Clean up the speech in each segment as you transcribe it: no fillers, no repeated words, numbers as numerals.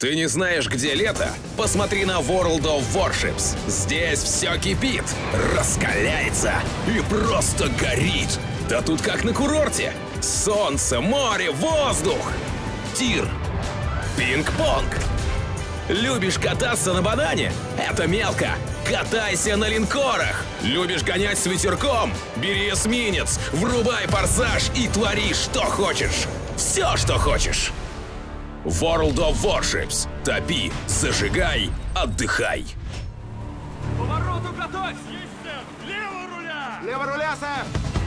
Ты не знаешь, где лето? Посмотри на World of Warships. Здесь все кипит, раскаляется и просто горит. Да тут как на курорте. Солнце, море, воздух. Тир. Пинг-понг. Любишь кататься на банане? Это мелко. Катайся на линкорах. Любишь гонять с ветерком? Бери эсминец, врубай форсаж и твори, что хочешь. Все, что хочешь. World of Warships. Топи, зажигай, отдыхай. Повороту готовь! Есть, сэр! Лево руля! Лево руля, сэр!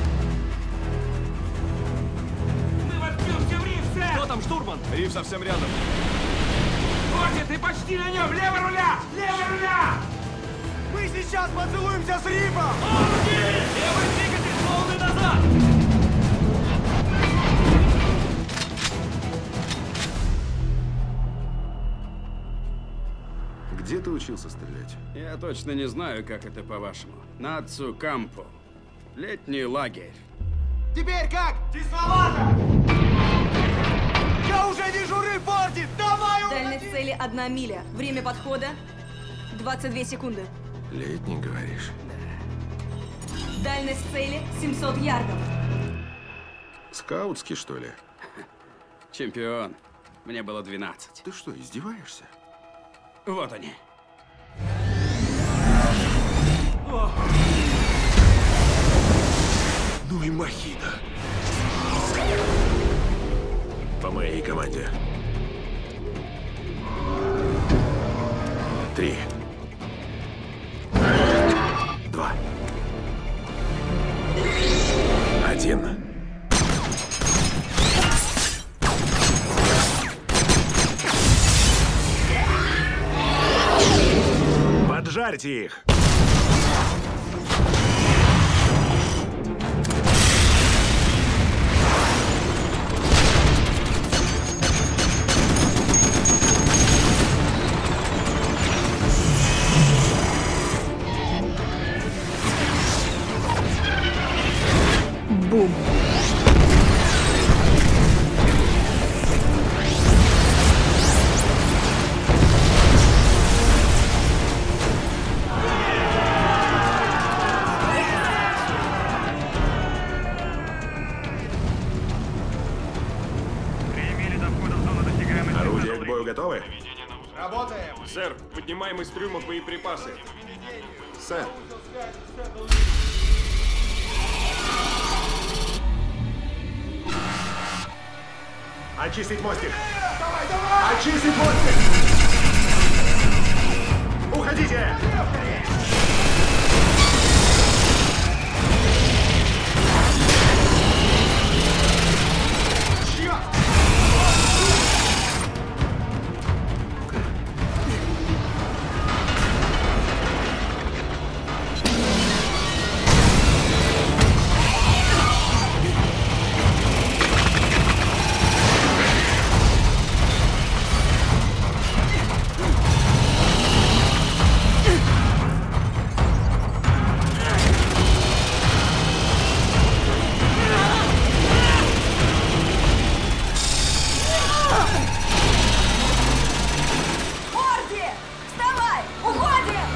Мы воткнемся в риф, сэр! Кто там, штурман? Риф совсем рядом. Корди, ты почти на нем! Лево руля! Лево руля! Мы сейчас поцелуемся с рифом! Корди! Левый двигатель, полный назад! Где ты учился стрелять? Я точно не знаю, как это по-вашему. Нацу Кампо. Летний лагерь. Теперь как? Тесновато! Я уже вижу риф, Борди! Давай, Дальность цели 1 миля. Время подхода 22 секунды. Летний, говоришь? Дальность цели 700 ярдов. Скаутский, что ли? Чемпион. Мне было 12. Ты что, издеваешься? Вот они. Ну и махина. По моей команде. 3. 2. 1. Поджарьте их! Бум. Орудия к бою готовы? Работаем! Сэр, поднимаем из трюмов боеприпасы. Сэр. Очистить мостик! Давай, давай! Очистить мостик! Уходите! Корди! Вставай! Уходим!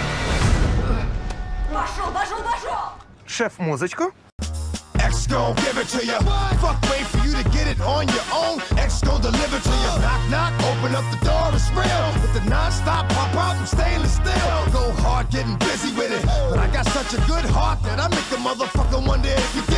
Пошел! Шеф, музычку? X gon' give it to ya. Fuck, wait for you to get it on your own. X gon' deliver to ya. Knock, knock, open up the door, it's real. With the non-stop pop out from stainless steel. Go hard, getting busy with it. But I got such a good heart that I make a motherfucker wonder if you